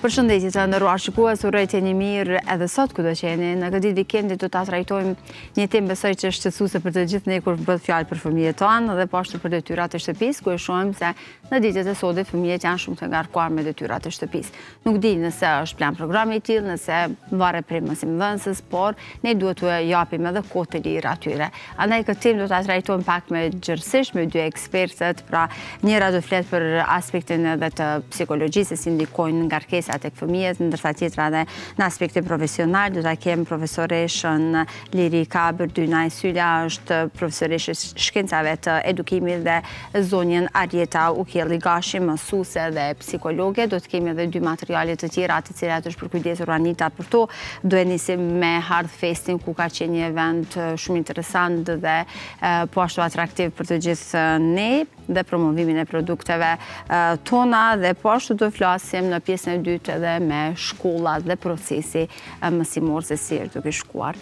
Përshëndetje të nderuar shikues, uroj të jeni mirë edhe sot kudo që jeni. Në këtë ditë vikendit do ta trajtojmë një temë besoj që është shqetësuese për të gjithë ne kur bëhet fjalë për fëmijët tonë dhe po ashtu për detyrat e shtëpisë, ku e shohim se në ditët e sotme fëmijët janë shumë të ngarkuar me detyrat e shtëpisë. Nuk di nëse është plan programi i tillë, nëse varet prej mësimdhënësës, por ne duhet t'u japim edhe kohë të lirë atyre. Andaj këtë temë do ta trajtojmë pak më gjërësisht me dy ekspertët, pra njëra do flet për aspektin edhe të psikologjisë, si ndikojnë ngarkesat tek fëmijët, ndërsa tjetra edhe në aspektin profesional. Do ta kem profesoreshën Lirika Bërdynaj Sylla, është profesoreshë shkencave të edukimit, dhe zonjën Arjeta Ukielli Gashi, mësuese dhe psikologe. Do të kemi edhe dy materiale të tjera të cilat është përkujdesur Anita për to. Do e nisim me Hard Festin, ku ka qenë një event shumë interesant dhe po ashtu atraktiv për të gjithë ne, dhe promovimin e produkteve tona, dhe po ashtu do flasim në pjesën e dytë edhe me shkollat dhe procesi mësimor se si është duke shkuar.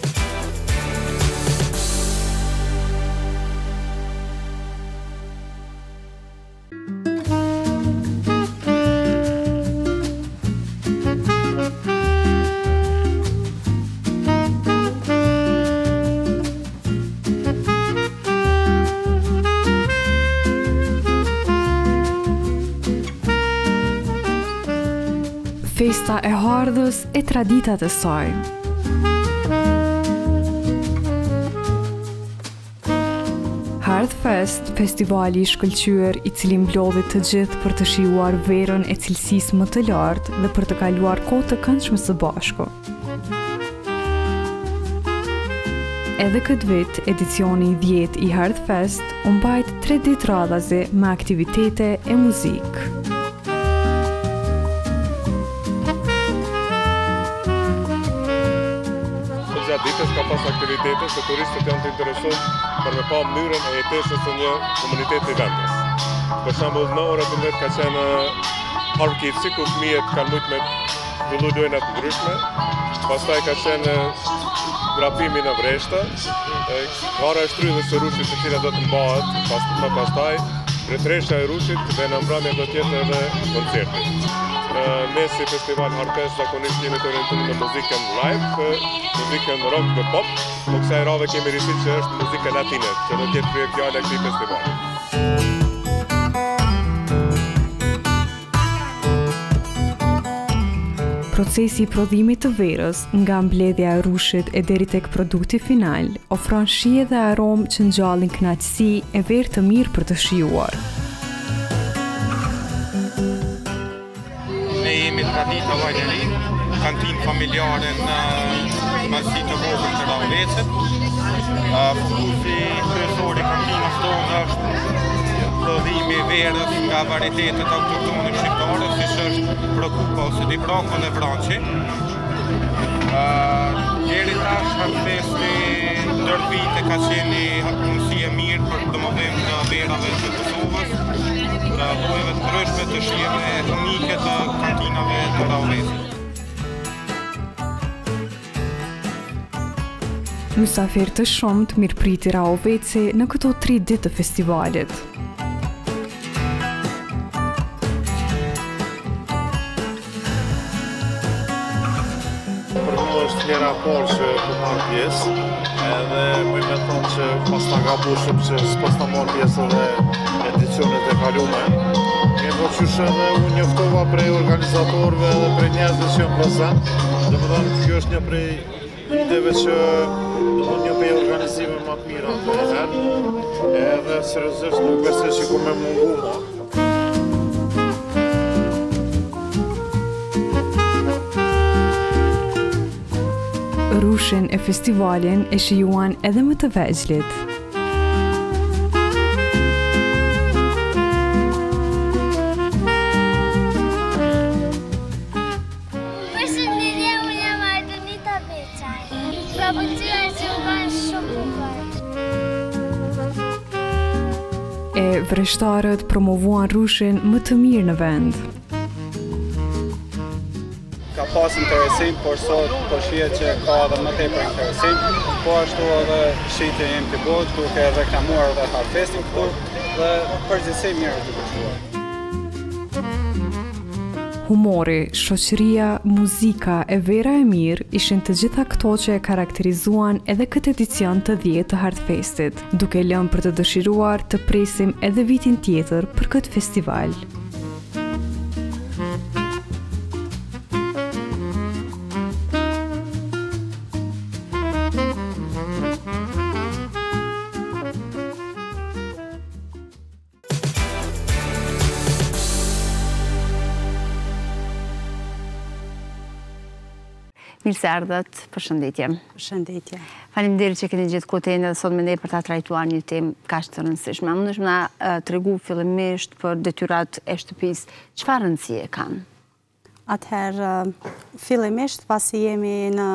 Festa e Hardhës e traditat e saj. Hardh Fest, festivali i shkëlqyer i cili mblodhi të gjithë për të shijuar verën e cilësisë më të lartë dhe për të kaluar kohë të këndshme së bashku. Edhe këtë vit, edicioni 10 i Hardh Fest u mbajt 3 ditë radhazi me aktivitete e muzikë. Ditës ka pas aktivitete që turistët janë të interesuar për me pa mënyrën e jetesës së një komuniteti vendës. Për shembull, në orët 12 ka qenë Hard Kids, ku fëmijët kanë mujtë me fillu lojëra të ndryshme. Pastaj ka qenë vrapimi në vreshtë, gara e shtrydhës së rushit e cila do të mbahet pastaj, retresha e rushit, dhe në mbrëmje do të jetë edhe koncerti. Ne si festival Hard Fest zakonisht jemi të orientuar në muzikën live, muzikën rock dhe pop, por kësaj rave kemi rritur që është muzika latine, që do të jetë kryet fjala e këtij festivali. Procesi i prodhimit të verës, nga mbledhja e rushit e deri tek produkti final, ofron shije dhe aromë që ngjallin kënaqësi e verë të mirë për të shijuar. Ne jemi Tradita Vajleri, kantinë familjare në masi të vogël të Ravecet. Fokusi kryesor i kantinës tonë është prodhimi i verës nga varietetet autoktone shqiptare, siç është Prokupa ose Dibrako dhe Vrançi. Deri tash Hard Festi ndër vite ka qenë mundësi e mirë për promovim të verave të Kosovës, llojeve të ndryshme të shijeve unike të kantinave të Ravecit. Mysafir të shumt mirëpriti Raveci në këto 3 ditë të festivalit. Për mua është hera e parë që po marr pjesë, edhe më thonë që pas ta gabushëm që s'pas ta marr pjesë edhe edicionet e kaluara. Po qysh edhe unë njoftova prej organizatorëve dhe prej njerëzve që janë prezent. Domethënë kjo është një prej ideve që një prej organizime më të mira të herë, edhe seriozisht nuk besoj që ku me mungu ma. Rushin e festivalin e shijuan edhe më të vegjëlit. E vreshtarët promovuan rushin më të mirë në vend. Ka pas interesim, por sot po shihet që ka edhe më tepër interesim, po ashtu edhe shitja jem të botë, ku ke reklamuar edhe Hard Festin këtu, dhe përgjithësi mirë të shkuar. Humori, shoqëria, muzika e vera e mirë ishin të gjitha këto që e karakterizuan edhe këtë edicion të 10 të Hearthfestit, duke lënë për të dëshiruar të presim edhe vitin tjetër për këtë festival. Mirë se ardhët, përshëndetje. Përshëndetje. Faleminderit që keni gjithë kohën edhe sot me ne për ta trajtuar një temë kaq të rëndësishme. A mundesh na tregu fillimisht për detyrat e shtëpisë, çfarë rëndësie kanë? Atëherë, fillimisht pasi jemi në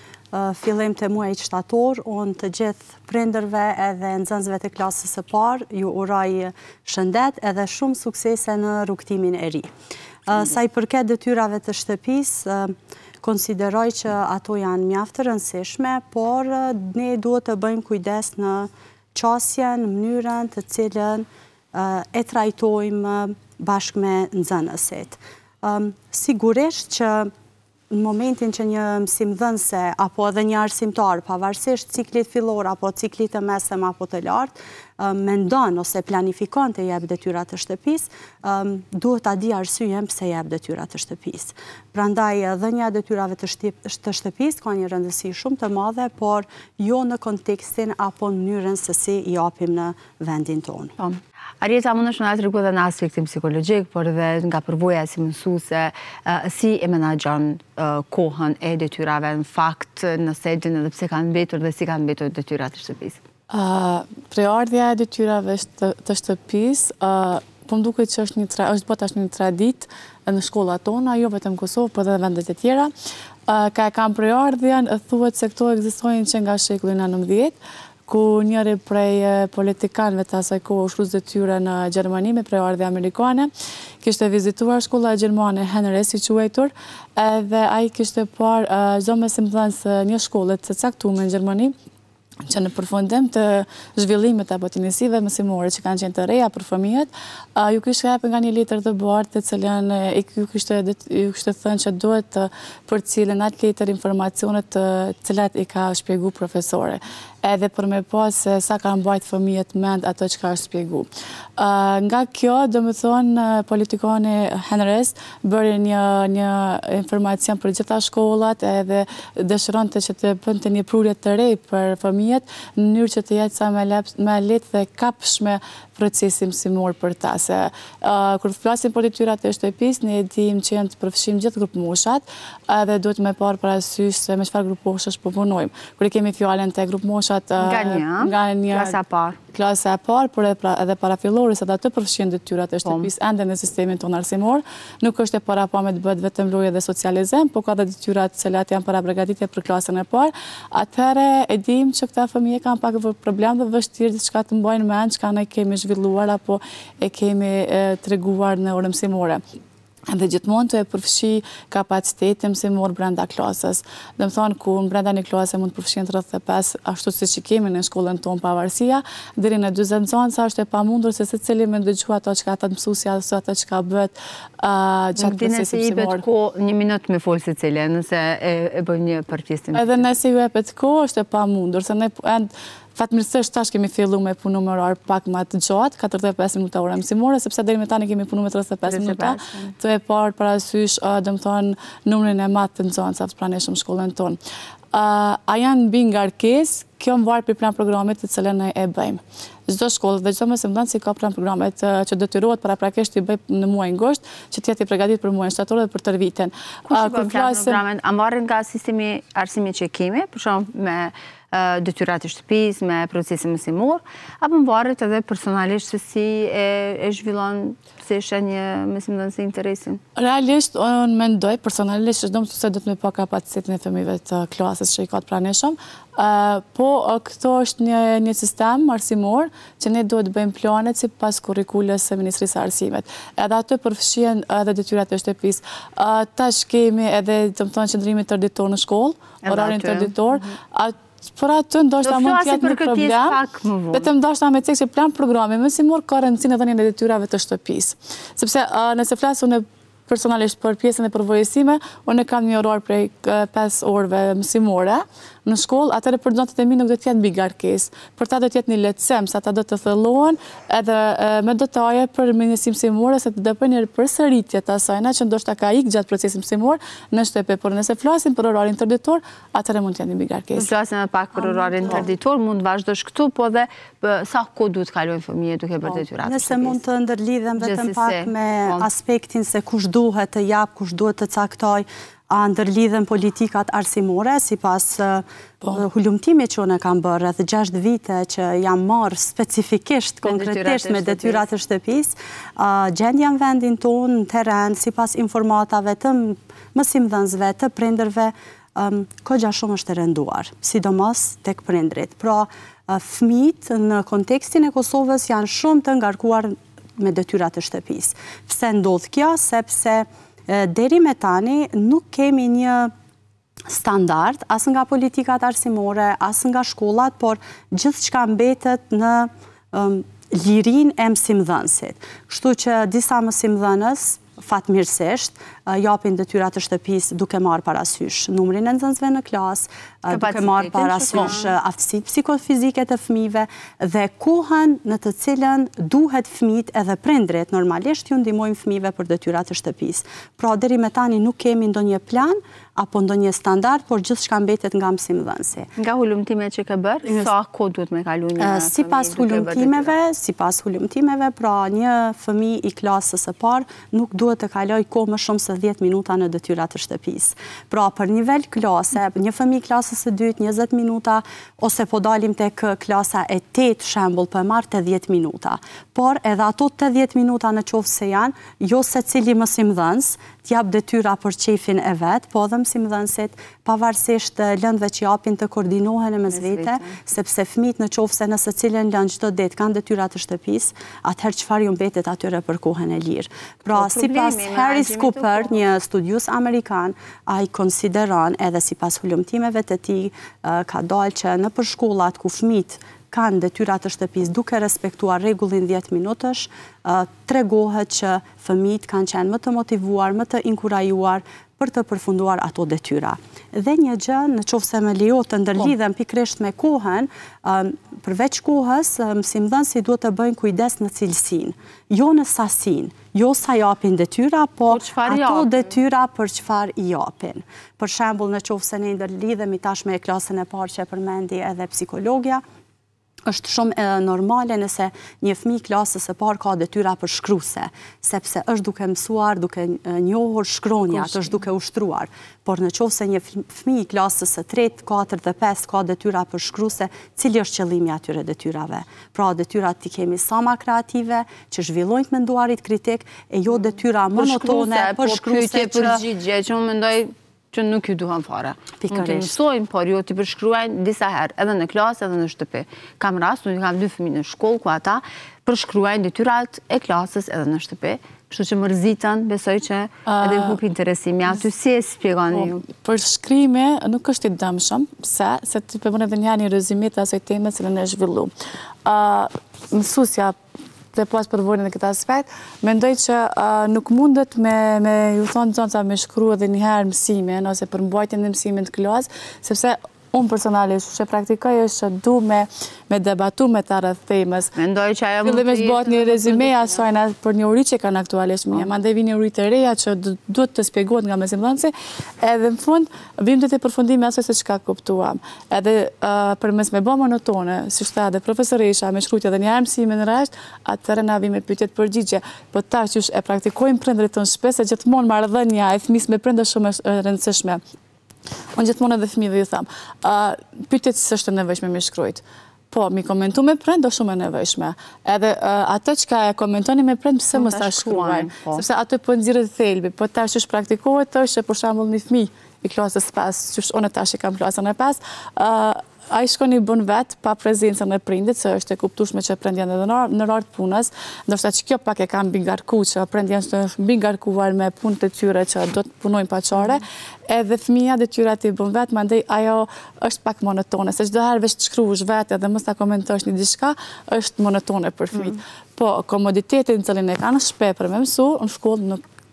fillim të muajit shtator, unë të gjithë prindërve edhe nxënësve të klasës së parë ju uroj shëndet edhe shumë suksese në rrugtimin e ri. Sa i përket detyrave të shtëpisë, konsideroj që ato janë mjaft të rëndësishme, por ne duhet të bëjmë kujdes në qasjen, në mënyrën të cilën e trajtojmë bashkë me nxënësit. Sigurisht që në momentin që një mësimdhënëse apo edhe një arsimtar, pavarësisht ciklit fillor apo ciklit të mesëm apo të lartë, mendon ose planifikon të jep detyrat të shtëpisë, duhet ta di arsyeën pse jep detyrat të shtëpisë. Prandaj dhënia e detyrave të shtëpisë ka një rëndësi shumë të madhe, por jo në kontekstin apo në mënyrën se si i japim në vendin tonë. Arieta, mundesh na tregu edhe në aspektin psikologjik, por edhe nga përvoja si mësuese, si e menaxhon kohën e detyrave në fakt, nëse din edhe pse kanë mbetur dhe si kanë mbetur detyrat e shtëpisë? Preardhja e detyrave të shtëpisë, po më duket që është bota një traditë në shkollat tona, jo vetëm në Kosovë, por edhe vendet e tjera. Ka e kam preardhjen, thuhet se këto ekzistojnë që nga shekulli 19, ku njëri prej politikanëve të asaj kohë u shkruz detyrë në Gjermani me preardhje amerikane, kishte vizituar shkolla gjermane Henres i quajtur, edhe ai kishte parë çdo mësimdhënës një shkolle të caktuar në Gjermani, që në përfundim të zhvillimit apo të njësive mësimore që kanë qenë të reja për fëmijët, ju kishte hapur nga një letër të bardhë të cilën ju kishte thënë që duhet të përcjellin atë letër informacionet të cilat i ka shpjeguar profesore, edhe për me pas se sa kanë mbajt fëmijët mend ato që ka shpjegu. Nga kjo, do më thonë, politikani Henres bëri një informacion për gjitha shkollat edhe dëshironte që të bënte një prurje të re për fëmijët në mënyrë që të jetë sa më lehtë dhe kapshme procesi mësimor për ta. Se kur flasim për detyrat e shtëpisë, ne dim që janë të përfshijmë gjithë grup moshat, edhe duhet me parë parasysh se me çfarë grup moshash po punojmë. Kur kemi fjalën te grup moshat nga një klasa e parë, por edhe parafillore, se ato përfshin detyrat e shtëpisë ende në sistemin tonë arsimor, nuk është e parapamë të bëhet vetëm lojë dhe socializim, por ka edhe detyrat të cilat janë para përgatitje për klasën e parë. Atëherë e dim që këta fëmijë kanë pak problem dhe vështirë diçka të mbajnë mend, çka ne kemi zhvilluar apo e kemi treguar në orë mësimore. Dhe gjithmonë të e përfshi kapacitetin mësimor brenda klasës. Dhe më thonë, ku në brenda një klase mund të përfshin 35, ashtu si që kemi në shkollën tonë pavarësia, deri në 40 nxënësa është e pamundur se secili me ndëgju ato që ka thënë mësuesja ose ato që ka bëhet gjatë procesit mësimor. Ko një minutë me folë secili, nëse e bën një përfjestim. Edhe nëse ju jepet kohë është e pamundur, se ne fatmirësisht tash kemi fillu me punu me orar pak më të gjatë, 45 minuta ora mësimore, sepse deri me tani kemi punu me 35 minuta, të e parë parasysh, do më thonë, numrin e madh të nxënësave të pranishëm shkollën tonë. A janë mbi ngarkesë, kjo më varet për plan programit të cilën ne e bëjmë. Çdo shkollë dhe çdo mësimdhënës ka plan programet që detyrohet paraprakisht i bëj në muajin gusht, që të jetë i përgatitur për muajin shtator dhe për tërë vitin. Kush i bën plan programet? A marrin nga sistemi arsimit që kemi, për shembull me detyrat e shtëpisë, me procesin mësimor, apo varet edhe personalisht se si e zhvillon, se është një mësimdhënës interesin? Realisht, unë mendoj personalisht që çdo mësues do të më pa kapacitetin e fëmijëve të klasës që i ka të pranishëm, po këto është një sistem arsimor që ne duhet të bëjmë planet sipas kurrikulës së Ministrisë së Arsimit. Edhe ato përfshihen edhe detyrat e shtëpisë. Tash kemi edhe, do të thonë, qëndrimin tërditor në shkollë, orarin tërditor. Por aty ndoshta mund të jetë një problem, vetëm ndoshta me cekë që plan programi mësimor ka rëndësinë e dhënies e detyrave të shtëpisë. Sepse nëse flas unë personalisht për pjesën e përvojësime, unë kam një orar prej 5 orëve mësimore në shkollë, atëre për nxënësit e mi nuk do t'jetë mbi garkesë. Për ta do t'jetë një lehtësim, sa ta do të thellohen edhe me detaje për mirësi mësimore, se të dëpën një përsëritje të asajna që ndoshta ka ikë gjatë procesit mësimor në shtëpi, por nëse flasim për orarin interditor, atëre mund t'jetë një mbi garkesë. Flasim edhe pak për orarin interditor, mund vazhdosh këtu, po dhe sa kohë duhet kalojnë fëmijët duke bërë detyrat? Nëse mund të ndërlidhem vetëm pak me aspektin se kush duhet të jap, kush duhet të caktoj, a ndërlidhen politikat arsimore, si pas hulumtimi që unë kam bërë rreth 6 vite që jam marrë specifikisht, konkretisht me detyrat e shtëpis, gjendja në vendin tonë, në teren, si pas informatave të mësimdhënësve, të prindërve, kogja shumë është të rënduar, sidomos tek prindrit. Pra, fëmijët në kontekstin e Kosovës janë shumë të ngarkuar me detyrat e shtëpis. Pse ndodh kjo? Sepse deri me tani nuk kemi një standard, as nga politikat arsimore, as nga shkollat, por gjithë çka mbetet në lirin e mësimdhënësit. Kështu që disa mësimdhënës, fatmirësisht, japin detyrat të shtëpis duke marrë parasysh numrin e nxënësve në klasë, duke marrë parasysh aftësitë psikofizike të fëmijëve dhe kohën në të cilën duhet fëmijët edhe prindrit normalisht ju ndihmojnë fëmijëve për detyrat të shtëpis. Pra deri me tani nuk kemi ndonjë plan apo ndonjë standard, por gjithçka mbetet nga mësimdhënësi. Nga hulumtimet që ke bërë, sa kohë duhet me kalu një fëmijë? Sipas hulumtimeve, pra një fëmijë i klasës së parë nuk duhet të kaloj kohë më shumë se 10 minuta në detyrat të shtëpis. Pra për nivel klase, një fëmijë klasës së dytë 20 minuta, ose po dalim tek klasa e 8 shembull për marrë të 10 minuta. Por edhe ato 80 minuta në qoftë se janë, jo secili mësimdhënës t'jap detyra për qefin e vet, po edhe mësimdhënësit, pavarësisht lëndëve që japin të koordinohen e mes vete, sepse fëmijët në qoftë se në secilin lëndë çdo ditë kanë detyrat të shtëpis, atëherë çfarë ju mbetet atyre për kohën e lirë. Pra, sipas Harris Cooper, një studius amerikan, ai konsideron edhe sipas hulumtimeve të tij ka dalë që në për shkollat ku fëmijët kanë detyrat të shtëpis duke respektuar rregullin 10 minutësh, tregohet që fëmijët kanë qenë më të motivuar, më të inkurajuar për të përfunduar ato detyra. Dhe një gjë, në qoftë se më lejo të ndërlidhem pikërisht me kohën, përveç kohës, mësimdhënësi duhet të bëjnë kujdes në cilësinë, jo në sasinë, jo sa japin detyra, po ato detyra për çfarë i japin. Për shembull, në qoftë se ne ndërlidhemi tashme e klasën e parë që e përmendi edhe psikologja, është shumë normale nëse një fëmijë klasës së parë ka detyra për shkruese, sepse është duke mësuar, duke njohur shkronjat, është duke ushtruar. Por në qoftë se një fëmijë klasës së tretë, 4 dhe 5 ka detyra për shkruese, cili është qëllimi atyre detyrave? Pra detyrat t'i kemi sa ma kreative, që zhvillojnë të menduarit kritik, e jo detyra monotone për shkruese për përgjigje, që unë mendoj që nuk ju duhan fare. Mund të mësojnë, por jo t'i përshkruajnë disa herë, edhe në klasë, edhe në shtëpi. Kam rast, unë kam 2 fëmijë në shkollë, ku ata përshkruajnë detyrat e klasës edhe në shtëpi. Kështu që mërzitën, besoj që edhe hup interesimi. Aty si e spjegoni ju? Përshkrimi nuk është i dëmshëm, se të përbën edhe një rezimit të asoj teme që në zhvillu. Mësusja dhe pas përvojnë në këtë aspekt, mendoj që nuk mundet me ju thonë zonca me shkru edhe njëherë mësimin, ose për mbajtjen e mësimin të klasë, sepse unë personalisht që praktikoj është që du me debatu me të rreth temës. Mendoj që ajo mund të Fillimisht bëhet një rezime asajna për një uri që kanë aktualisht mija, mandej vi një uri të reja që duhet të spjegohet nga mësimdhënësi, edhe në fund vim të përfundimi asoj se çka kuptuam. Edhe përmes me bë monotone, si shta edhe profesoresha me shkrutje dhe një mësimin në rresht, atëherë na vim me pyetjet përgjigje. Po tash që e praktikojnë prindrit tonë shpesh se gjithmonë marrëdhënia e fëmisë me prindër shumë është e rëndësishme. Unë gjithmonë edhe fëmijëve ju tham, pyetjet se është e nevojshme me shkruajt. Po, mi komentu me prind do shumë e nevojshme. Edhe atë që e komentoni me prind, pse mos ta shkruajnë? Sepse atë po nxirret thelbi, po tash që praktikohet është që për shembull një fëmijë i klasës 5, që unë tash i kam klasën e 5, a i shkon i bën vetë pa prezencën e prindit, se është e kuptueshme që prind janë edhe në rartë punës, ndoshta që kjo pak e kam bingarku, që prind janë të bingarkuar me punë të tyre që do të punojnë paqare, edhe fëmija detyrat i bën vetë, mandej ajo është pak monotone, se çdo herë veç të shkruash vetë edhe mos ta komentosh një diçka, është monotone për fëmijët. Po, komoditetin cilin e kanë shpepër me mësu, në shkollë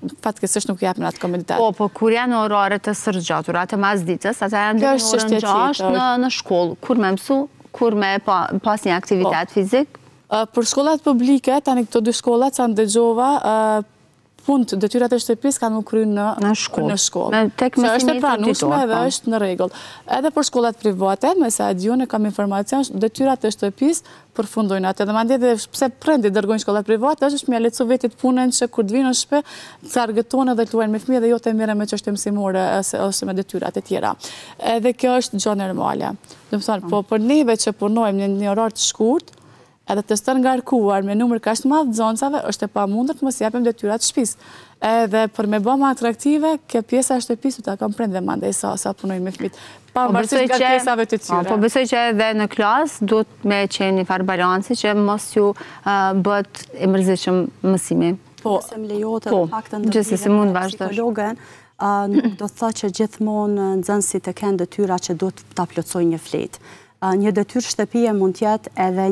fatkesisht nuk japin atë komoditet. Po kur janë oraret të sërgjatura, të masditës, ata janë dhe në orën 6 në shkollë. Kur me mësu, kur me pas një aktivitet fizik? Për shkollat publike, tani këto dy shkollat sa ndëgjova, punë detyrat e shtëpisë kanë më kry në shkollë. Që është e pranueshme dhe është në rregull. Edhe për shkollat private, me sa e diun e kam informacion, detyrat e shtëpisë përfundojnë atë. Dhe mandje edhe pse prindit dërgojnë shkollat private, është mja lehtësu vetit punën që kur të vinë në shtëpi, të argëtojnë dhe të luajnë me fëmijë dhe jo të merren me çështje mësimore ose me detyrat e tjera. Edhe kjo është gjë normale. Do të thonë, po për neve që punojmë në një orar të shkurtë, edhe të stën ngarkuar me numër kaq të madh zoncave, është e pamundur të mos japim detyrat të shtëpisë. Edhe për me bë më atraktive, kjo pjesa e shtëpisë ta kam prindve mandej sa punojnë me fëmijët. Pavarësisht kërkesave të tyre. Po besoj që edhe në klasë duhet me qenë një farë balanci që mos ju bëhet e mërzitshëm mësimi. Po, se më lejohet edhe faktën ndërhyrje psikologen, nuk do të thotë që gjithmonë nxënësit e kanë detyra që duhet ta plotësojnë një fletë. Një detyrë shtëpie mund tjetë edhe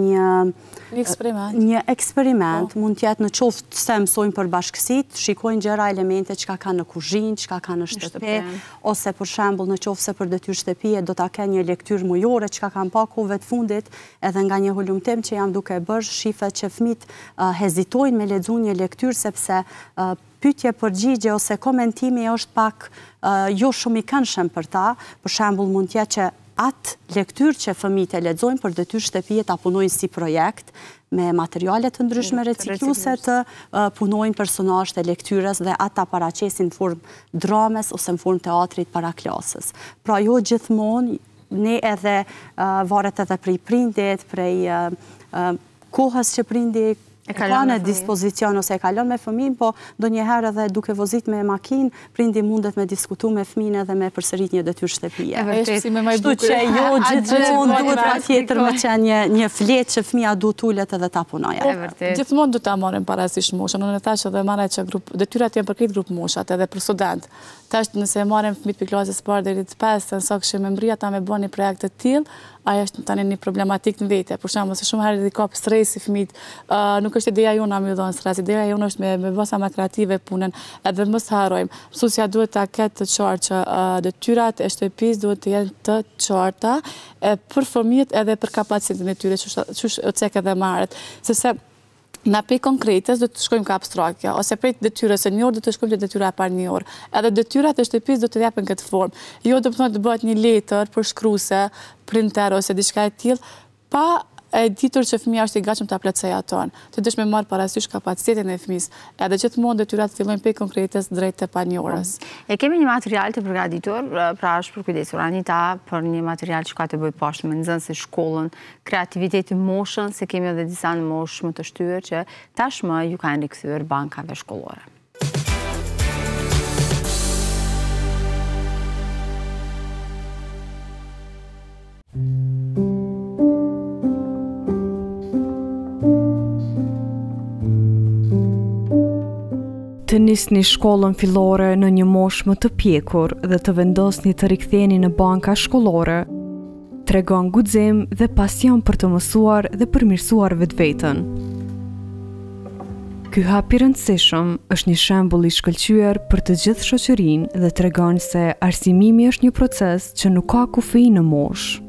një eksperiment, mund tjetë në qoftë se mësojnë për bashkësit, shikojnë gjëra elemente që ka ka në kuzhinë, që ka ka në shtëpi, ose për shembull në qoftë se për detyrë shtëpie do ta kenë një lektyrë mujore që ka kanë pa kohëve të fundit, edhe nga një hulumtim që jam duke bërë, shifet që fëmijët hezitojnë me lexuar një lektyrë sepse pyetje përgjigje ose komentimi është pak jo shumë i këndshëm për ta. Për shembull mund të jetë që atë lektyrë që fëmijët e lexojnë për detyrë shtëpie ta punojnë si projekt me materiale të ndryshme recikluese, të punojnë personazhe të lektyrës dhe ata paraqesin në formë drames ose në formë teatrit para klasës. Pra jo gjithmonë ne edhe varet edhe prej prindit, prej kohës që prindi e ka në dispozicion ose e kalon me fëmijën, po ndonjëherë edhe duke vozit me makinë, prindi mundet me diskutu me fëmijën edhe me përsërit një detyrë shtëpie. Kështu që jo gjithmonë duhet patjetër me qenë një fletë që fëmija duhet ulet edhe ta punojë. Gjithmonë duhet ta marrim parasysh moshën. Unë thash edhe marrë që detyrat janë për këtë grup moshat, edhe për student. Tash nëse e marrim fëmijët për klasës parë deri të 5, sa kishim me mbri ata me bën një projekt të tillë, ajo është tani një problematik në vete. Për shembull, se shumë herë i kap stresi fëmijët, nuk është ideja jona me dhënë stres, ideja jona është me bësa më kreative punën, edhe mos harrojmë. Mësuesja duhet ta ketë të qartë që detyrat e shtëpisë duhet të jenë të qarta për fëmijët edhe për kapacitetin e tyre, çu cek edhe marret, sepse na pe konkretës do të shkojmë ka abstraktja, ose prej detyrës e një orë do të shkojmë te detyra e parë një orë. Edhe detyrat e shtëpisë do të japin këtë formë. Jo do të thonë të bëhet një letër përshkruese, printer ose diçka e tillë, pa e ditur që fëmija është i gatshëm ta plotësojë aton. Të desh me marr parasysh kapacitetin e fëmijës. Edhe gjithmonë detyrat fillojnë pe konkretës drejt te panjohës. E kemi një material të përgatitur, pra është përkujdesur Anita për një material që ka të bëjë poshtë me nxënësit shkollën, kreativiteti moshën, se kemi edhe disa në moshë më të shtyr që tashmë ju kanë rikthyer bankave shkollore. Të nisni shkollën fillore në një moshë më të pjekur dhe të vendosni të riktheheni në banka shkollore, tregon guxim dhe pasion për të mësuar dhe përmirësuar vetveten. Ky hap i rëndësishëm është një shembull i shkëlqyer për të gjithë shoqërinë dhe tregon se arsimimi është një proces që nuk ka kufi në moshë.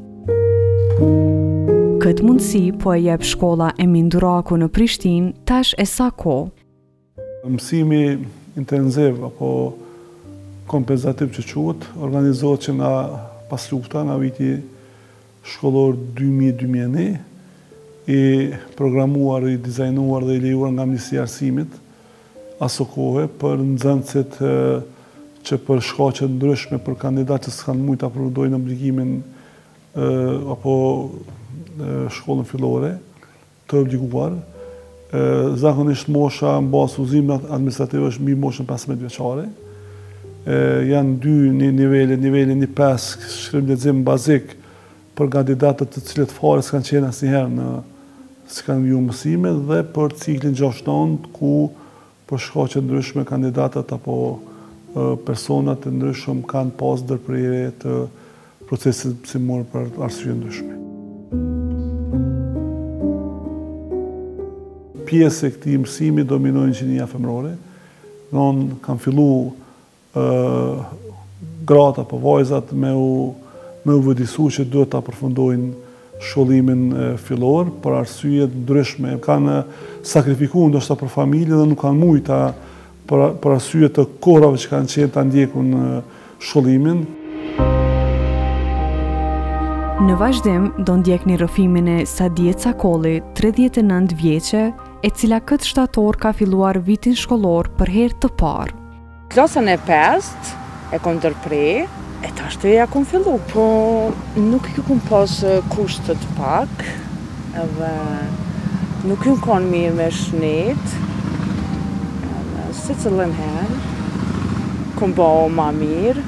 Këtë mundësi po e jep shkolla Emin Duraku në Prishtinë tash e sa kohë. Mësimi intensiv apo kompensativ që quhet organizohet që nga pas lufta, nga viti shkollor 2000-2001, i programuar, i dizajnuar dhe i lejuar nga Ministria e Arsimit aso kohë për nxënësit që për shkaqe ndryshme, për kandidatë që s'kan mujt ta përfundojnë obligimin apo shkollën fillore të obliguar. Zakonisht mosha në bazë udhëzimit administrativ është mbi moshën 15 vjeçare. Janë dy nivele, niveli 1-5 shkrim lexim bazik për kandidatët të cilët fare s'kan qenë asnjëherë s'kan viju mësime, dhe për ciklin 6 ku për shkaqe ndryshme kandidatët apo personat të ndryshëm kanë pas ndërprerje të procesit mësimor për arsye ndryshme. Pjesë e këtij mësimi dominojnë inxhinieria femrore, Kanë fillu grata për vajzat me u vëdisu që duhet të përfundojnë shkollimin fillor, për arsyet ndryshme. Kanë sakrifikuar ndoshta për familje dhe nuk kanë mujta për arsyet të kohërave që kanë qenë të ndjekun shkollimin. Në vazhdim, do ndjekni rrëfimin e Sadie Cakolli, 39 vjeqe, e cila këtë shtator ka filluar vitin shkollor për herë të parë. Klasën e 5 e kom ndërprej, e tashtë ja kom fillu, po nuk ju kom pas kushtet pak, edhe nuk ju kon mirë me shnet, si cëllën herë, kom bëu ma mirë,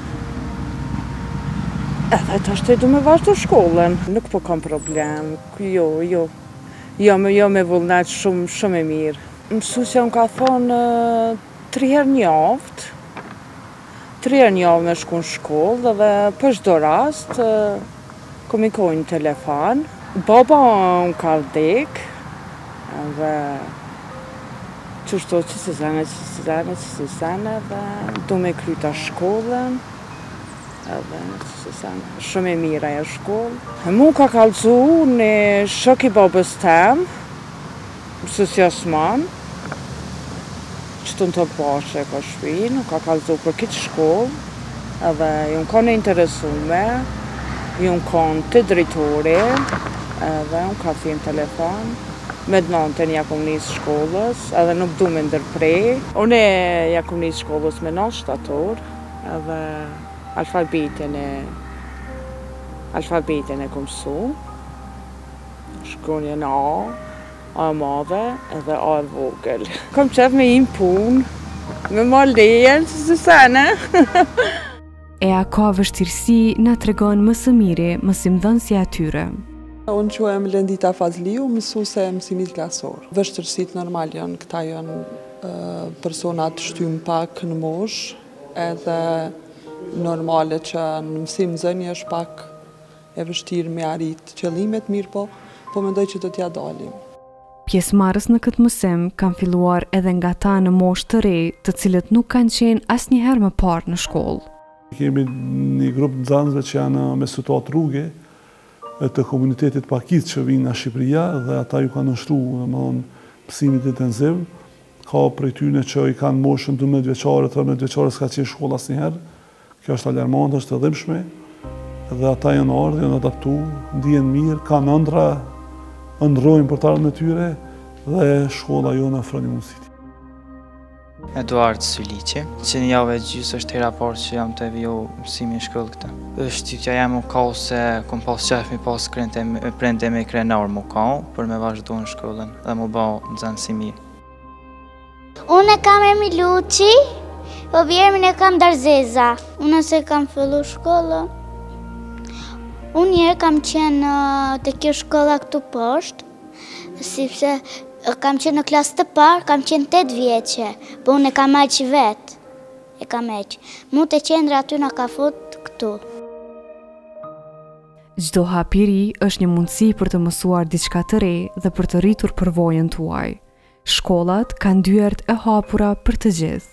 edhe tashtë du me vazhdu shkollën. Nuk po kam problem, jo me vullnet shumë e mirë. Mësusja më ka thonë 3 herë një javë, 3 herë një javë me shku në shkollë, dhe për çdo rast, komunikoj në telefon. Baba më ka vdek, dhe qështu që se zane, dhe du me kryta shkollën, edhe shumë e mira e shkollë. Mu ka kallëzu në shok i babës tem, mësuesi Osman, që të në të bashe ka shpinë, ka kallëzu për këtë shkollë, edhe ju në kone interesume, ju në kone të drejtore, edhe ju në ka thënë telefon, me dënantën ja kom njësë shkollës, edhe nuk du me ndërprej. Unë ja kom njësë shkollës me 9 shtator, edhe alfabetin e kom su, shkronja në A madhe edhe A vogël. Kom qef me im punë, me ma lejen, që se sene. E a ka vështirësi na tregon më së miri mësimdhënësja atyre. Unë quhem Lendita Fazliu, mësuese e mësimit klasor. Vështirësit normal janë, këta janë personat shtym pak në mosh, edhe normale që në mësim zënje është pak e vështirë me arrit qëllimet mirë, po mendoj që do t'ja dalim. Pjesëmarrës në këtë mësim kanë filluar edhe nga ta në moshë të re, të cilët nuk kanë qenë asnjëherë më parë në shkollë. Kemi një grup nxënësve që janë me situatë rrugë të komunitetit pakicë që vinë nga Shqipëria dhe ata ju kanë nështruar, domethënë, mësimit intensiv. Ka prej tyre që i kanë moshën 12 vjeçare, 13 vjeçare, s'ka qenë shkolla asnjëherë. Kjo është alarmante, është e dhimbshme, dhe ata janë ardhur, janë adaptu, ndihen mirë, kanë ëndra, ëndrojnë për të ardhmen e tyre, dhe shkolla jonë ofron një mundësi. Eduard Syliqi, që një javë e gjysë është hera parë që jam të viju mësimi në shkollë këta. Shtypja jam u kau se kom pas qef mi pas prende me krenar mu kau, për me vazhdu në shkollën dhe mu bau nxënës i mirë. Unë e kam Emi Luqi, po vjermin e kam Darzeza. Unë se kam fillu shkollën. Unë njerë kam qenë të kjo shkolla këtu poshtë, sepse kam qenë në klasë të parë, kam qenë 8 vjeqe, po unë e kam aqë vetë, Mu të qendra aty në ka fut këtu. Çdo hapiri është një mundësi për të mësuar diçka të re dhe për të rritur përvojën tuaj. Shkollat kanë dyert e hapura për të gjithë.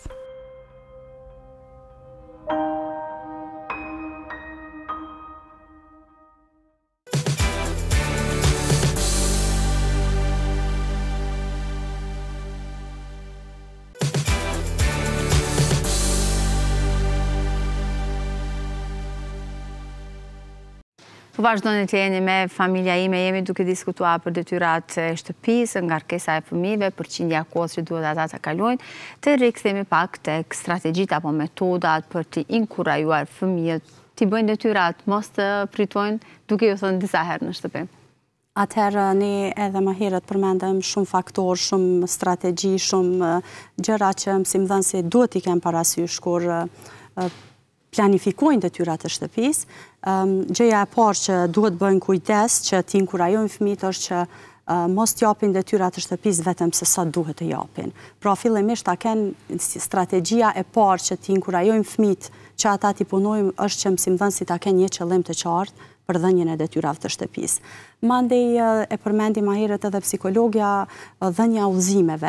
Vazhdojnë të jeni me familja ime, jemi duke diskutuar për detyrat e shtëpisë, ngarkesa e fëmijëve, për qindja kohës që duhet ata të kalojnë, të rikthehemi pak tek strategjitë apo metodat për të inkurajuar fëmijët të bëjnë detyrat, mos të pritojnë duke ju thënë disa herë në shtëpi. Atëherë ne edhe më herët përmendëm shumë faktor, shumë strategji, shumë gjëra që mësimdhënësit duhet t'i kenë parasysh kur planifikojnë detyrat e shtëpisë. Gjëja e parë që duhet bëjnë kujdes që t'i inkurajojnë fëmijët është që mos t'japin detyrat e shtëpisë vetëm se sa duhet të japin. Pra fillimisht ta kenë strategjia e parë që t'i inkurajojnë fëmijët që ata t'i punojnë është që mësimdhënësit ta kenë një qëllim të qartë për dhënien e detyrave të shtëpisë. Mandej e përmendi më herët edhe psikologja dhënia udhëzimeve,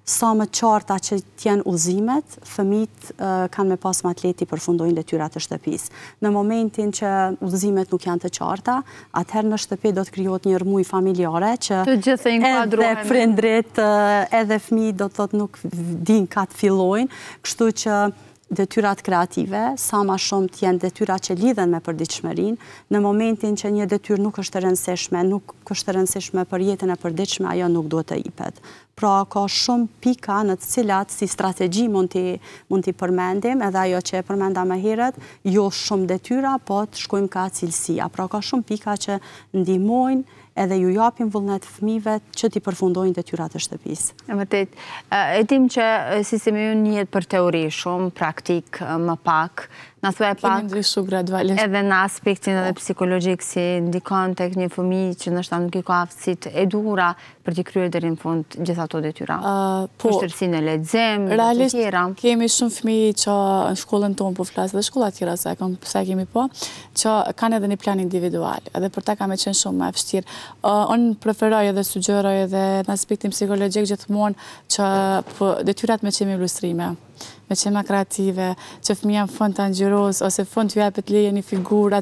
sa më qarta që t'jenë udhëzimet, fëmijët kanë me pas më atleti përfundojnë detyrat të shtëpisë. Në momentin që udhëzimet nuk janë të qarta, atëherë në shtëpi do të krijohet një rrëmuj familjare që edhe prindrit edhe fëmijët do të thotë nuk din ka të fillojnë, kështu që detyrat kreative, sa ma shumë t'jenë detyrat që lidhen me përditshmërinë, në momentin që një detyrë nuk është të rëndësishme për jetën e përditshme, ajo nuk duhet të jipet. Pra, ka shumë pika në të cilat si strategji mund t'i përmendim, edhe ajo që e përmenda më herët, jo shumë detyra, po të shkojmë ka cilësia. Pra, ka shumë pika që ndihmojnë edhe ju japim vullnet fëmijëve që t'i përfundojnë detyrat të shtëpisë. E vërtet, e dim që sistemi ju njihet për teori shumë, praktik më pak, në thuaj pak edhe në aspektin edhe psikologjik si ndikon tek një fëmijë që nështë nuk i ka aftësitë e duhura për t'i kryer deri në fund gjithë ato detyra. Vështirësinë e lexim, të tjera. Kemi shumë fëmijë që në shkollën tonë po flas dhe shkolla tjera se kemi po, që kanë edhe një plan individual, edhe për ta ka me qenë shumë më vështirë. Unë preferoj edhe sugjeroj edhe në aspektin psikologjik gjithmonë që detyrat me qenë ilustrime, me qema kreative, që fëmija në fund të angjëros, ose fund të jepet leje një figur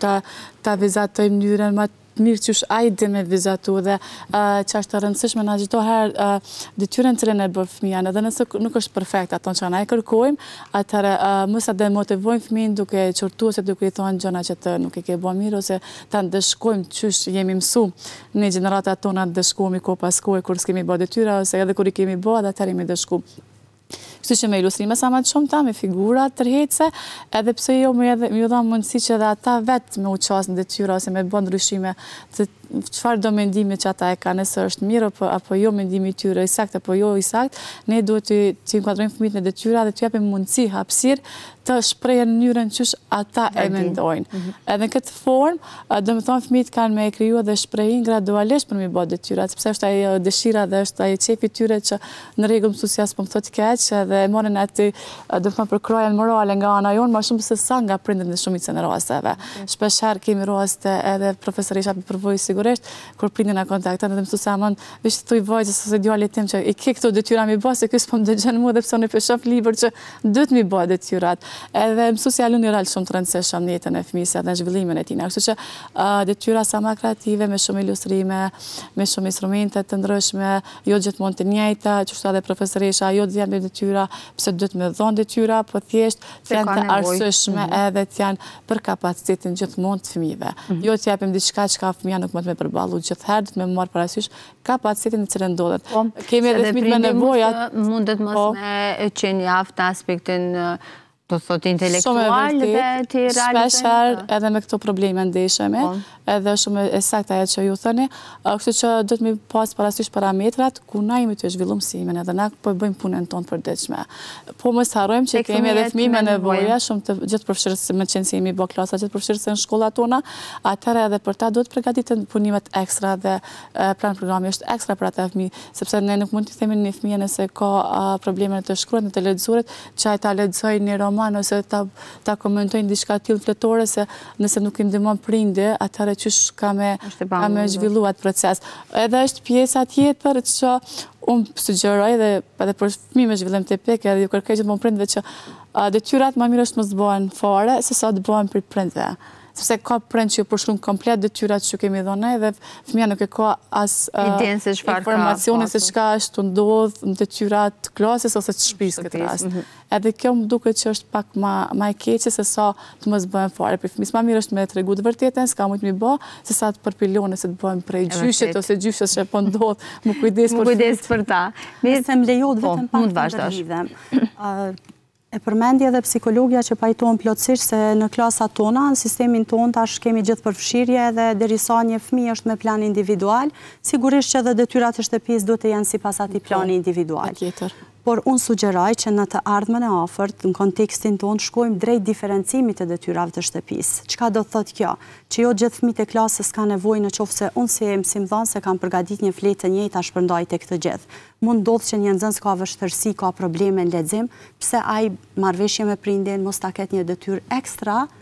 ta vizatoj mënyrën më mirë që a i dhe me vizatu dhe që është të rëndësishme në gjitho herë detyrën të rënë e bërë fëmijan, edhe nëse nuk është perfekt ato që na e kërkojmë, atëherë mësa dhe motivojmë fëmijën duke qërtu ose duke i thonë gjëna që të nuk i ke bërë mirë ose të ndëshkojmë qysh jemi mësu në gjeneratat tona të ndëshkojmë i ko pas kohë kur s'kemi bërë detyra ose edhe kur i kemi bërë dhe atëherë jemi ndëshku. Kështu që me ilustrime sa ma të shumë ta, me figurat tërhetse, edhe pse jo me ju dha mundësi që edhe ata vetë me uqas në detyra ose me bënd ndryshime të qëfar do mendimi që ata e ka nëse është mirë apo jo mendimi tyre i sakt apo jo i sakt, ne duhet të inkuadrojmë fëmijët në detyra dhe të japim mundësi hapësirë të shprehen në mënyrën qysh ata e mendojnë. Edhe në këtë formë, do të thonë fëmijët kanë me kriju dhe shprehin gradualisht për mi bë detyrat, sepse është ajo dëshira dhe është ajo qefi tyre që në rregull mësuesja s'po më thotë keq dhe e morën aty do të thonë për krojen morale nga ana jonë, më shumë se sa nga prindërit në shumicën e rasteve. Shpeshherë kemi raste edhe profesorisha për përvojë sigurisht kur prindin na kontaktojnë dhe mësuesa mund veç të thuj vajzës ose djalit tim që i ke këto detyra mi bë se ky s'po më dëgjon mua dhe pse unë po shoh libër që duhet mi bë detyrat. Edhe mësuesja lënë një rol shumë të rëndësishëm në jetën e fëmijës dhe në zhvillimin e tij. Kështu që detyra sa më kreative me shumë ilustrime, me shumë instrumente të ndryshme, jo gjithmonë të njëjta, çështja edhe profesorisha, jo të janë detyra, pse duhet me dhënë detyra, po thjesht të janë të arsyeshme edhe të janë për kapacitetin gjithmonë të fëmijëve. Jo të japim diçka që fëmia nuk mund të përballu gjithherë, të më marr parasysh kapacitetin në cilën ndodhet. Kemi edhe fëmijë me nevojat, mundet mos me qenë i aftë në aspektin do të thotë intelektual dhe të realizojnë. Shpeshherë edhe me këto probleme ndeshemi, edhe shumë e saktë ajo që ju thëni, kështu që do të mi pas parasysh parametrat ku na jemi të zhvilluar mësimin edhe na po bëjmë punën tonë të përditshme. Po mos harrojmë që kemi edhe fëmijë me nevoja shumë të gjithë përfshirëse me qenë se jemi bë klasa gjithë përfshirëse në shkollat tona, atëherë edhe për ta duhet përgatiten punimet ekstra dhe plan programi është ekstra për ata fëmijë, sepse ne nuk mund të themi një fëmijë nëse ka probleme të shkruajnë në të lexuarit, që ai ta lexojë një roman ose ta komentojnë diçka të tillë fletore se nëse nuk i ndihmon prindi, atëherë qysh ka me zhvilluar atë proces. Edhe është pjesa tjetër që unë sugjeroj edhe për fëmijë me zhvillim tipik, edhe ju kërkoj gjithmonë prindve që detyrat më mirë është mos bëhen fare se sa të bëhen për prindve. Sepse ka prind që përshkruan komplet detyrat që kemi dhënë dhe fëmia nuk e ka as informacione se çka është ndodh në detyrat të klasës ose të shtëpisë këtë rast. Edhe kjo më duket që është pak më e keqe se sa të mos bëhen fare për fëmijë. Më mirë është me tregu të vërtetën, s'ka më të mi bë, se sa të përpilone se të bëhen prej gjyshit ose gjyshes që po ndodh, më kujdes për ta. Nëse më lejohet vetëm pak të ndërlidhem. E përmendi edhe psikologja që pajtojnë plotësisht se në klasat tona, në sistemin tonë tash kemi gjithë përfshirje dhe derisa një fëmijë është me plan individual, sigurisht që edhe detyrat e shtëpisë duhet të janë sipas atij plani individual. Por unë sugjeroj që në të ardhmen e afërt, në kontekstin tonë, shkojmë drejt diferencimit të detyrave të shtëpisë. Çka do të thotë kjo? Që jo gjithë fëmijët e klasës ka nevojë nëse unë si mësimdhënëse kam përgatitur një fletë të njëjtë ta shpërndaj tek të gjithë. Mund ndodh që një nxënës ka vështirësi, ka probleme në lexim, pse ai marrëveshje me prindin, mos ta ketë një detyrë ekstra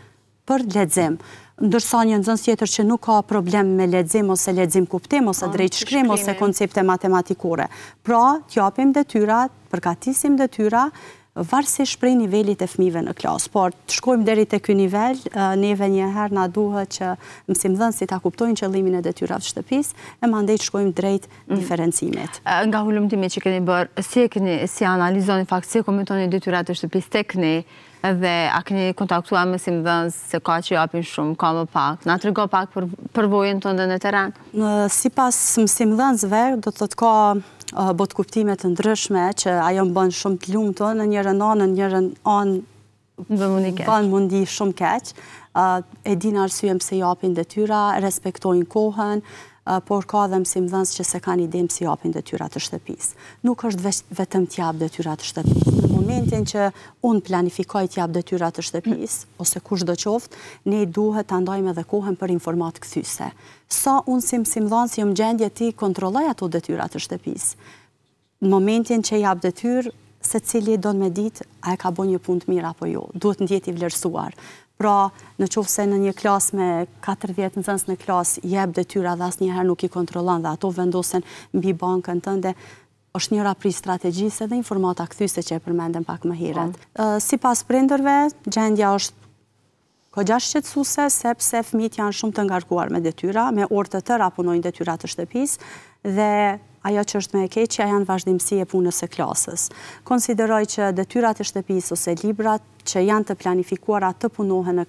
për lexim. Ndërsa një nxënës tjetër që nuk ka problem me lexim ose lexim kuptim ose drejt shkrim ose koncepte matematikore. Pra, t'japim detyra, përgatisim detyra, varësisht prej nivelit e fëmijëve në klasë. Por të shkojmë deri te ky nivel, neve njëherë na duhet që mësimdhënësit ta kuptojnë qëllimin e detyrave të shtëpisë, e mandej të shkojmë drejt diferencimit. Nga hulumtimi që keni bërë, si analizoni fakt, si komentoni detyrat të shtëpisë tek ne, dhe a keni kontaktuar mësimdhënës se ka që japin shumë, ka më pak? Na trego pak për përvojën tonë në terren? Sipas mësimdhënësve, do të thotë ka botë kuptime të ndryshme që ajo më bën shumë të lumtur, në njërin anë bën mundi shumë keq. E din arsyen pse japin detyra, respektojnë kohën, por ka dhe mësimdhënës që se kanë idenë pse japin detyrat të shtëpisë. Nuk është vetëm t'jap detyrat të shtëpisë. Në momentin që unë planifikoj t'jap detyrat të shtëpisë, ose kushdo qoftë, ne duhet ta ndajmë edhe kohën për informat kthyese. Sa unë si mësimdhënës jam gjendje ti kontrolloj ato detyrat të shtëpisë. Në momentin që jap detyrë, secili do me ditë a e ka bën një punë të mirë apo jo. Duhet ndjeti vlerësuar. Pra, në qoftë se në një klasë me 40 nxënës në klasë jep detyra dhe asnjëherë nuk i kontrollon dhe ato vendosen mbi bankën tënde, është njëra prej strategjisë edhe informata kthyese që e përmendëm pak më herët. Sipas prindërve, gjendja është kogja shqetësuese sepse fëmijët janë shumë të ngarkuar me detyra, me orë të tëra punojnë detyrat të shtëpisë dhe ajo që është me e keqja janë vazhdimësi e punës së klasës. Konsideroj që detyrat e shtëpisë ose librat që janë të planifikuara të punohen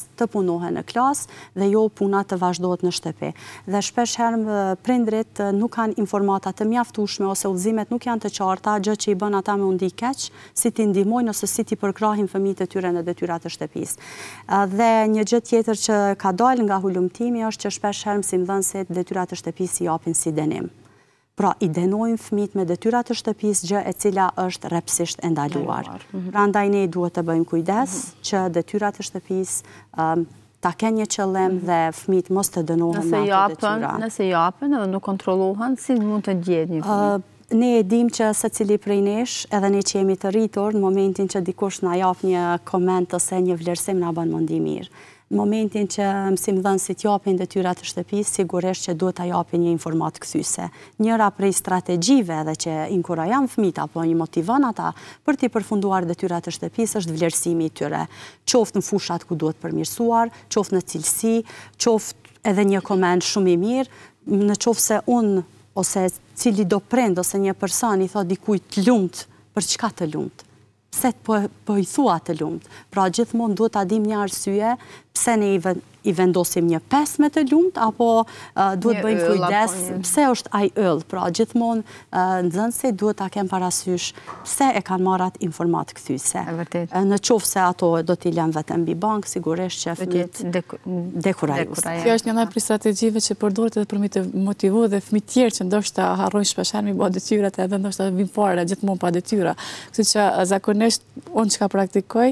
në klasë dhe jo puna të vazhdohet në shtëpi. Dhe shpesh herë prindrit nuk kanë informata të mjaftueshme ose udhëzimet nuk janë të qarta, gjë që i bën ata me u ndi keq, si t'i ndihmojnë ose si t'i përkrahin fëmijët e tyre në detyrat e shtëpisë. Dhe një gjë tjetër që ka dalë nga hulumtimi është që shpesh herë mësimdhënësit detyrat e shtëpisë i japin si denim. Pra, i denojmë fëmijët me detyrat të shtëpisë, gjë e cila është rrepsisht e ndaluar. Prandaj ne duhet të bëjmë kujdes që detyrat të shtëpisë ta kenë një qëllim dhe fëmijët mos të dënohen me ato detyra. Nëse japen edhe nuk kontrollohen, si mund të gjetë një fëmijë? Ne e dim që secili prej nesh, edhe ne që jemi të rritur, në momentin që dikush na jap një koment ose një vlerësim na bën mundi mirë. Në momentin që mësimdhënësit japin detyrat të shtëpisë, sigurisht që duhet ta japin një informat kthyese. Njëra prej strategjive edhe që inkurajon fëmijët apo i motivon ata për t'i përfunduar detyrat të shtëpisë është vlerësimi i tyre. Qoftë në fushat ku duhet përmirësuar, qoftë në cilësi, qoftë edhe një koment shumë i mirë, në qoftë se unë ose cili do prind ose një person i thot dikujt të lumt, për çka të lumt? Pse po i thua të lumt? Pra gjithmonë duhet ta dim një arsye pse ne i vendosim një 5 me të lumt, apo duhet bëjmë kujdes pse është ai yll. Pra gjithmonë nxënësit duhet ta kenë parasysh pse e kanë marrë atë informat kthyese. Në qoftë se ato do t'i lënë vetëm mbi bank, sigurisht që fëmijët dekurajues. Kjo është një prej strategjive që përdoret edhe për mi të motivuar dhe fëmijë tjerë që ndoshta harrojnë shpesh mi bë detyrat edhe ndoshta vinë fare gjithmonë pa detyra. Kështu që zakonisht unë çka praktikoj,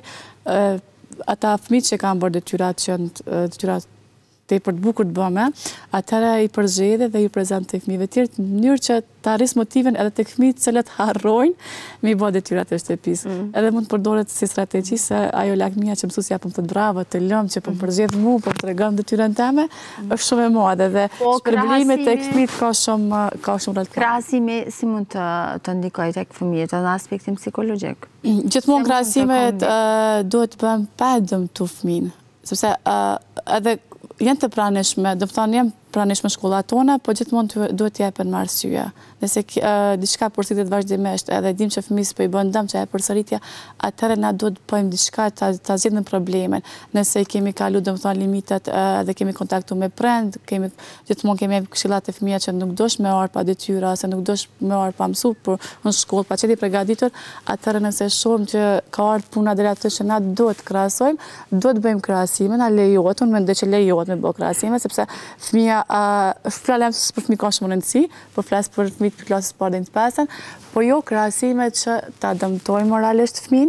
ata fëmijët që kanë bërë detyrat tepër të bukur të bëme, atëra i përzgjedh dhe i prezantoj fëmijëve tjerë në mënyrë që ta rris motivin edhe tek fëmijët cilët harrojnë me bë detyrat e shtëpisë. Edhe mund të përdoret si strategji se ajo lagmia që mësuesja po më thot bravo, të lëm që po më përzgjedh mua, po tregon detyrën time, është shumë e madhe dhe shpërblimet tek fëmijët ka shumë rol. Krahasimi si mund të ndikojë tek fëmijët në aspektin psikologjik? Gjithmonë krahasimet duhet të bëhen pa dëmtu fëmin, sepse edhe janë të pranishme, do të thonë janë pranishme shkollat tona, po gjithmonë duhet të jepen me arsye. Nëse diçka përsëritet vazhdimisht, edhe dim që fëmijës po i bën dëm që e përsëritja, atëherë na duhet të bëjmë diçka ta zgjidhim problemin. Nëse i kemi kalu, do të thonë limitat edhe kemi kontaktu me prind, gjithmonë kemi këshilla të fëmijës që nuk dosh me orë pa detyra, ose nuk dosh me orë pa mësuar për në shkollë, pa qenë i përgatitur, atëherë nëse shohim që ka ardhur puna deri aty që na duhet të krahasojmë, duhet të bëjmë krahasimin, a lejohet, unë mendoj që lejohet me bë krahasime, sepse fëmia flalem për fëmijë ka shumë rëndësi, po flas për fëmijët për klasës parë të pesën, po jo krahasimet që ta dëmtojnë moralisht fëmin,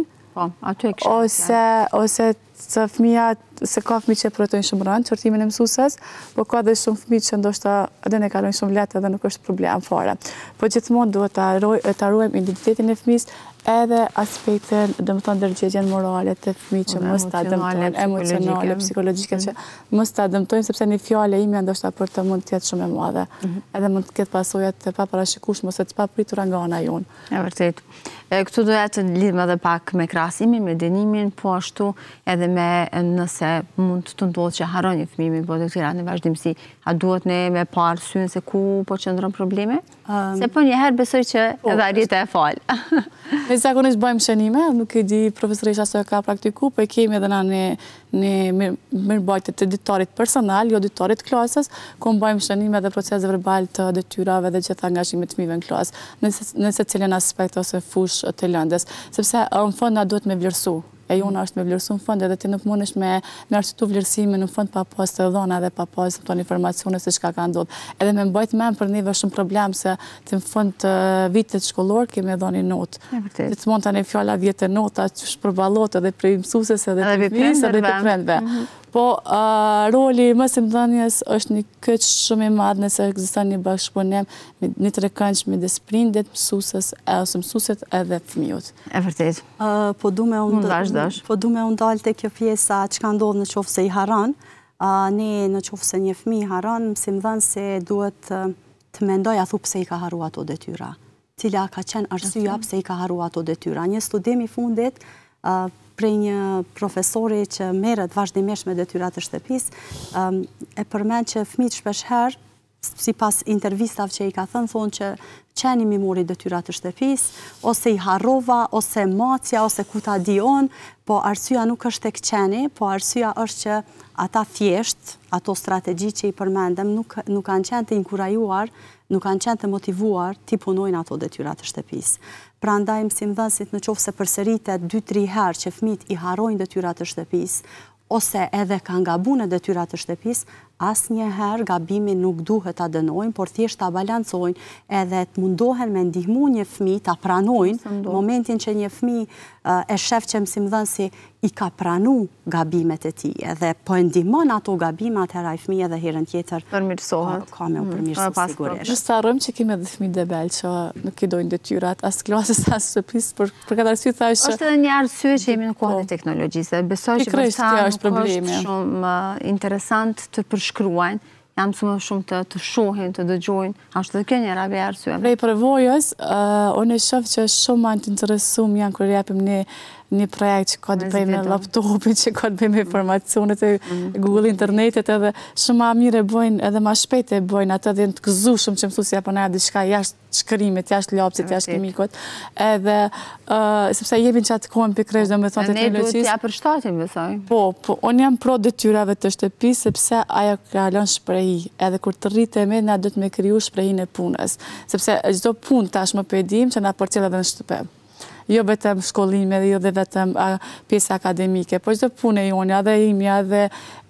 ose se fëmija, se ka fëmijë që përjetojnë shumë rënd, qortimin e mësuesës, po ka dhe shumë fëmijë që ndoshta edhe ne kalojnë shumë lehtë edhe nuk është problem fare. Po gjithmonë duhet ta ruajmë identitetin e fëmijës, edhe aspektin, dhe më thonë, dërgjegjen morale të fëmijë që mos ta dëmtojnë, emocionale, psikologjike, që mos ta dëmtojnë, sepse një fjale ime ndoshta për të mund të jetë shumë e madhe. Edhe mund të ketë pasojat të paparashikueshme ose të papritura nga ana jonë. E vërtet. Këtu doja të lidhme edhe pak me krahasimin, me dënimin, po ashtu edhe me nëse mund të ndodhë që haron një fëmijë me bodëtira në vazhdimsi, a duhet ne me parë synë se ku po qëndron probleme? Se po njëherë besoj që edhe arrit e falë. Ne zakonisht bëjmë shënime, nuk e di profesoresha se ka praktiku, po e kemi edhe na në mirëbajtje të editorit personal, jo editorit klasës, ku bëjmë shënime dhe procese verbal të detyrave dhe gjitha angazhimit të fëmijëve në klasë, nëse cilin aspekt ose fush të lëndës, sepse në fund na duhet me vlerësu. E jona është me vlerësu në fund, edhe ti nuk mundesh me arsytu vlerësimin në fund pa pas të dhona dhe pa pas të informacione se çka ka ndodhur. Edhe me mbajt mend për neve shumë problem se të në fund të vitit shkollor kemi dhënë notë. Gjithmonë tani fjala vjetë nota shpërballohet edhe prej mësuesës edhe të fëmijës edhe të prindërve. Po roli mësimdhënies është një kyç shumë i madh nëse ekziston një bashkëpunim një trekëndshëm midis prindit, mësuesës ose mësuesit edhe fëmijët. E vërtet. Po du me unë dalë të kjo pjesa që ka ndodhë në qofë se i haran. Ne në qofë se një fëmijë haran, mësimdhënë se duhet të mendoj a thu pse i ka haru ato detyra. Cila ka qenë arsyeja pse i ka haru ato detyra. Një studim i fundit prej një profesori që merret vazhdimisht me detyrat e shtëpisë, e përmend që fëmijët shpeshherë, sipas intervistave që i ka thënë, thonë që qeni mi mori detyrat e shtëpisë, ose i harrova, ose macja, ose ku ta di on, po arsyeja nuk është tek qeni, po arsyeja është që ata thjesht, ato strategji që i përmendem, nuk kanë qenë të inkurajuar, nuk kanë qenë të motivuar t'i punojnë ato detyrat e shtëpisë. Prandaj mësimdhënësit në qoftë se përsëritet 2-3 herë që fëmijët i harrojnë detyrat e shtëpisë, ose edhe kanë gabuar në detyrat e shtëpisë, asnjëherë gabimin nuk duhet ta dënojnë, por thjesht ta balancojnë edhe të mundohen me ndihmu një fëmijë ta pranojnë në momentin që një fëmijë e shef që mësimdhënësi i ka pranu gabimet e tij, edhe po e ndihmon ato gabime, atëherë ai fëmijë edhe herën tjetër përmirësohet. Ka me u përmirësuar sigurisht. Nëse harrojmë që kemi edhe fëmijë debel që nuk i dojnë detyrat as klasës as shtëpisë, për këtë arsye thash. Është edhe një arsye që jemi në kohën e teknologjisë. Besoj që është shumë interesant të përshkruajnë, jam shumë të shohin, të dëgjojnë, ashtu dhe kjo një rabe arsye. Prej përvojës, unë e shoh që shumë janë të interesuar janë kur japim një projekt që ka të bëjë me laptopin, që ka të bëjë me informacionet e Google internetit, edhe shumë ma mire bojnë, edhe ma shpejt e bojnë atë dhe në të gëzushëm që mësuesja po na jep diçka jashtë shkrimit, jashtë lapsit, jashtë kimikut, edhe sepse jemi në qatë kohën pikërisht domethënë teknologjisë. Ne duhet t'ja përshtatim, besoj. Po, unë jam pro detyrave të shtëpisë sepse ajo ka lënë shprehi, edhe kur të rritemi na duhet me kriju shprehinë e punës, sepse çdo punë tashmë po e dim që na përcjell edhe në shtëpi. Jo vetëm shkollime, jo dhe vetëm pjesë akademike, po çdo punë jonë, edhe imja, edhe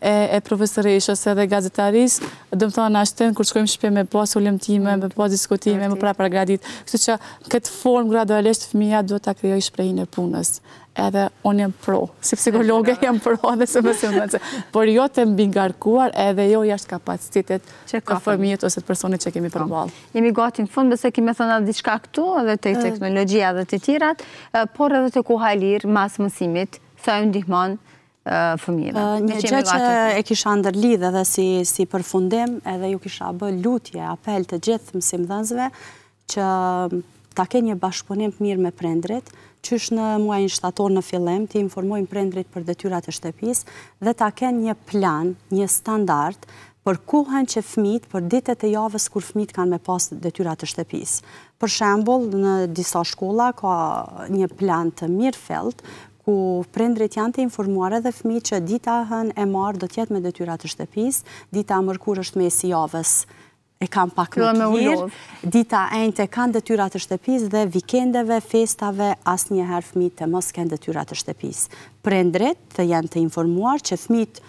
e profesoreshës, edhe gazetaris, do të thonë ashtu kur shkojmë në shtëpi me pas ulëmtime, me pas diskutime, me para gradit. Kështu që këtë formë gradualisht fëmia duhet ta krijojë shprehinë e punës. Edhe unë jam pro, si psikologe jam pro edhe se mësimdhënëse, por jo të mbingarkuar edhe jo jashtë kapacitetet të fëmijët ose të personit që kemi përballë. Jemi gati në fund, besoj kemi thënë edhe diçka këtu, edhe te teknologjia dhe të tjerat, por edhe te koha e lirë mas mësimit, sa ju ndihmon fëmijëve. Një gjë që e kisha ndërlidh edhe si përfundim, edhe ju kisha bë lutje, apel të gjithë mësimdhënësve që ta kenë një bashkëpunim të mirë me prindrit, qysh në muajin shtator në fillim, të informojnë prindrit për detyrat e shtëpisë dhe ta kenë një plan, një standard për kohën që fëmijët, për ditët e javës kur fëmijët kanë me pas detyrat e shtëpisë. Për shembull, në disa shkolla ka një plan të mirëfillt ku prindrit janë të informuar edhe fëmijët që dita hën e marr do të jetë me detyrat e shtëpisë, dita e mërkur është mesi javës e kam pak më të lirë, dita enjte kanë detyrat e shtëpisë dhe vikendeve, festave, asnjëherë fëmijët të mos kenë detyrat e shtëpisë. Prindrit të janë të informuar që fëmijët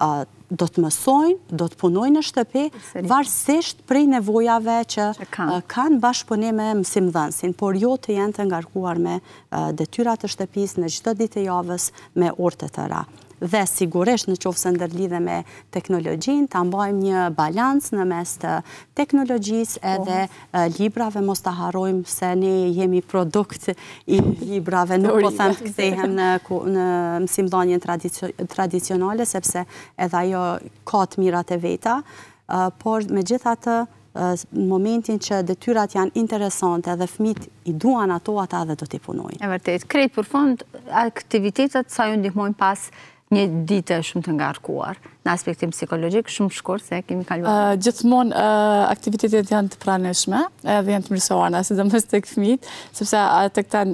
do të mësojnë, do të punojnë në shtëpi, varësisht prej nevojave që kanë bashkëpunim me mësimdhënësin, por jo të janë të ngarkuar me detyrat e shtëpisë në çdo ditë e javës me orë të tëra. dhe sigurisht në qoftë se ndërlidhe me teknologjin, ta mbajmë një balans në mes të teknologjisë edhe librave, mos të harrojmë se ne jemi produkt i librave, nuk po them të kthehem në mësimdhënien tradicionale, sepse edhe ajo ka të mirat e veta, por megjithatë në momentin që detyrat janë interesante dhe fëmijët i duan ato, ata dhe do t'i punojnë. E vërtet, krejt për fund, aktivitetet sa ju ndihmojnë pas një dite shumë të ngarkuar, në aspektin psikologjik, shumë shkurt se kemi kaluar. Gjithmonë aktivitetet janë të praneshme, edhe janë të mirësora, sidomos tek fëmijët, sepse tek ta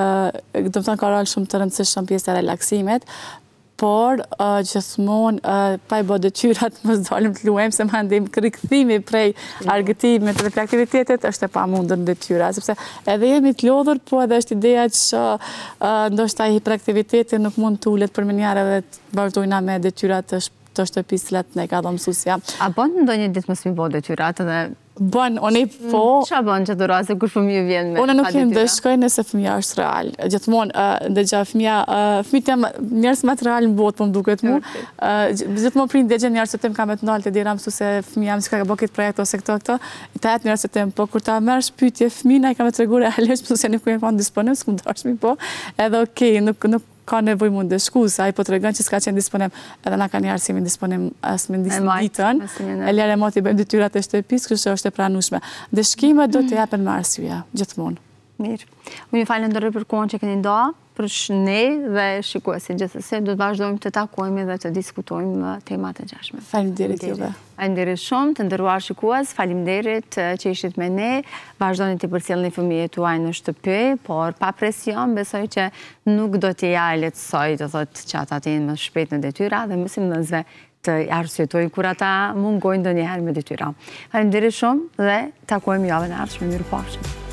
do të thonë ka rol shumë të rëndësishëm pjesë e relaksimit, por gjithmonë pa i bë detyrat mos dalim të luajmë, se mandej rikthimi prej argëtimit dhe prej aktivitetit është e pamundur në detyra, sepse edhe jemi të lodhur, po edhe është ideja që ndoshta hiperaktiviteti nuk mund të ulet për menjare dhe të vazhdojna me detyrat të shtëpisë cilat ne ka dhënë mësuesja. A bën ndonjë ditë mos mi bë detyrat edhe bën, unë po... Qa bën që të rase kur fëmijë vjen me... Unë nuk jem dëshkoj nëse fëmija është real. Gjithmonë, ndëgja fëmijët jam njerës më të real në botë, po më duket mu. Gjithmonë prind dëgja njerës të tem ka me të nalë të dira mësu se fëmija më që ka bëkit projekt ose këto, i ta jetë njerës të tem, po kur ta merë shpytje fëmina i ka me të regu realisht, mësu se nuk e kanë disponim, s'ku më dashmi po, edhe okej, nuk ka nevoj mund dhe shku, sa i po të regon që s'ka qenë disponim, edhe na ka një arsimin disponim asë me ditën, e lere moti bëjmë detyrat e shtëpis, kështë është e pranushme. Dhe shkimet do të japen me arsyeja, gjithmonë. Mirë. Unë ju falenderoj për kohën që keni nda, për ne dhe shikuesin gjithsesi, do të vazhdojmë të takojmë dhe të diskutojmë temat e gjashme. Faleminderit juve. Faleminderit shumë, të nderuar shikues, faleminderit që ishit me ne, vazhdoni të përcjellni fëmijët tuaj në shtëpi, por pa presion, besoj që nuk do t'i ja lehtësoj të thotë që ata të jenë më shpejt në detyra dhe mësimdhënësve të arsyetojnë kur ata mungojnë ndonjëherë me detyra. Faleminderit shumë dhe takojmë javën e ardhshme. Mirupafshim.